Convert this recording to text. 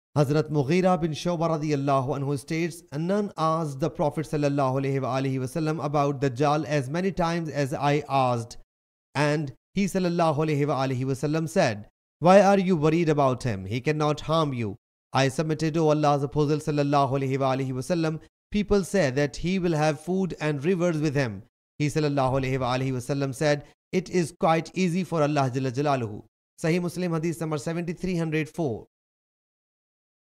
Hazrat Mughira bin Shu'bah radiyallahu anhu states, none asked the Prophet sallallahu alaihi wasallam about Dajjal as many times as I asked. And he sallallahu alaihi wasallam said, why are you worried about him? He cannot harm you. I submitted, O Allah's Apostle sallallahu alaihi wasallam, people say that he will have food and rivers with him. He sallallahu alaihi wasallam said, it is quite easy for Allah Jalla Jalaluhu. Sahih Muslim Hadees number 7304.